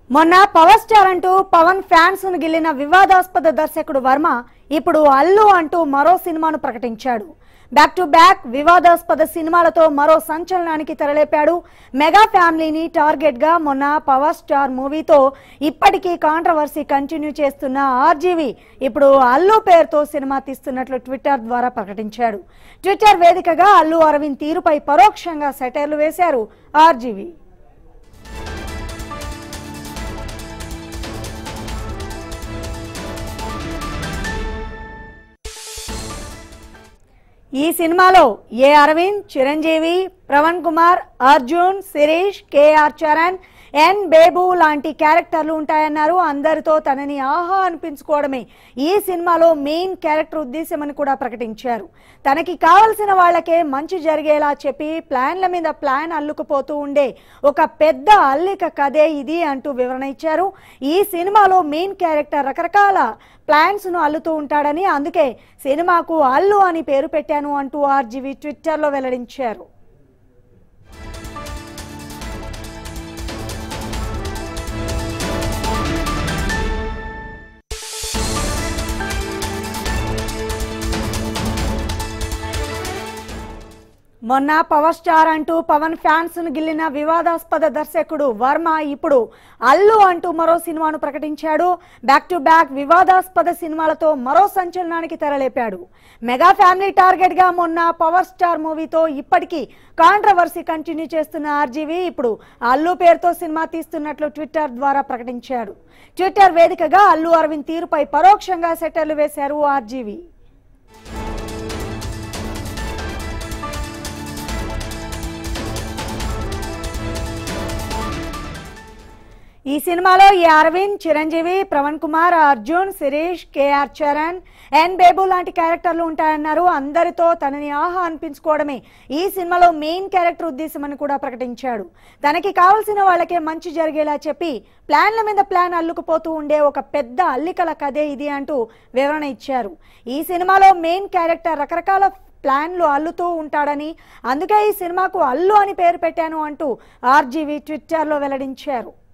మొన్న power star అంటూ Pawan fans ను గిల్లిన వివాదాస్పద దర్శకుడు వర్మ ఇప్పుడు అల్లు అంటూ మరో సినిమాను ప్రకటించాడు. బ్యాక్ టు బ్యాక్ వివాదాస్పద సినిమాలతో మరో సంచలనానికి తెరలేపాడు. మెగా ఫ్యామిలీని టార్గెట్ గా మొన్న పవర్ స్టార్ మూవీతో ఇప్పటికీ కాంట్రవర్సీ కంటిన్యూ చేస్తున్న ఆర్జీవి ఇప్పుడు అల్లు పేరుతో సినిమా తీస్తున్నట్లు ట్విట్టర్ ద్వారా ప్రకటించాడు. ట్విట్టర్ వేదికగా అల్లు అరవింద్ తీరుపై పరోక్షంగా సెటైర్లు వేశారు ఆర్జీవి. ఈ సినిమాలో A Aravind, Chiranjeevi, Pravan Kumar, Arjun, Sirish, KR Charan, N Bebu లాంటి క్యారెక్టర్లు ఉంటాయన్నారు. అందరితో తనని ఆహా అనిపించుకోవడమే ఈ సినిమాలో మెయిన్ క్యారెక్టర్ ఉద్దేశమని కూడా ప్రకటించారు. తనకి కావలసిన వాళ్లకే మంచి జరిగేలా చెప్పి ప్లాన్ల మీద ప్లాన్ అల్లుకుపోతూ ఉండే ఒక పెద్ద అల్లిక కథే ఇది అంటూ వివరణ ఇచ్చారు. ఈ సినిమాలో మెయిన్ క్యారెక్టర్ రకరకాల ప్లాన్స్ ను అల్లుతూ ఉంటాడని, అందుకే సినిమాకు అల్లు అని పేరు పెట్టాను అంటూ ఆర్జీవి ట్విట్టర్లో వెల్లడించారు. మొన్న పవర్ స్టార్ అంటూ పవన్ ఫ్యాన్స్ ను గిల్లిన వివాదాస్పద దర్శకుడు వర్మ ఇప్పుడు అల్లు అంటూ మరో సినిమాను ప్రకటించాడు. బ్యాక్ టు బ్యాక్ వివాదాస్పద సినిమాలతో మరో సంచలనానికి తెరలేపాడు. మెగా ఫ్యామిలీ టార్గెట్ గా మొన్న పవర్ స్టార్ మూవీతో ఇప్పటికీ కాంట్రవర్సీ కంటిన్యూ చేస్తున్న ఆర్జీవి ఇప్పుడు అల్లు పేరుతో సినిమా తీస్తున్నట్లు ట్విట్టర్ ద్వారా ప్రకటించాడు. ట్విట్టర్ వేదికగా అల్లు అరవింద్ తీరుపై పరోక్షంగా సెటైర్లు వేశారు ఆర్జీవి. ఈ సినిమాలో A Aravind, Chiranjeevi, Pravan Kumar, Arjun, Sirish, KR Charan, N Bebu లాంటి క్యారెక్టర్లు ఉంటాయన్నారు. అందరితో తనని ఆహా అనిపించుకోవడమే ఈ సినిమాలో మెయిన్ క్యారెక్టర్ ఉద్దేశమని కూడా ప్రకటించాడు. తనకి కావలసిన వాళ్ళకే మంచి జరిగేలా చెప్పి ప్లాన్ల మీద ప్లాన్ అల్లుకుపోతూ ఉండే ఒక పెద్ద అల్లికల కథే ఇది అంటూ వివరణ ఇచ్చారు. ఈ సినిమాలో మెయిన్ క్యారెక్టర్ రకరకాల ప్లాన్లు అల్లుతూ ఉంటాడని, అందుకే ఈ సినిమాకు అల్లు అని పేరు పెట్టాను అంటూ ఆర్జీవి ట్విట్టర్లో వెల్లడించారు.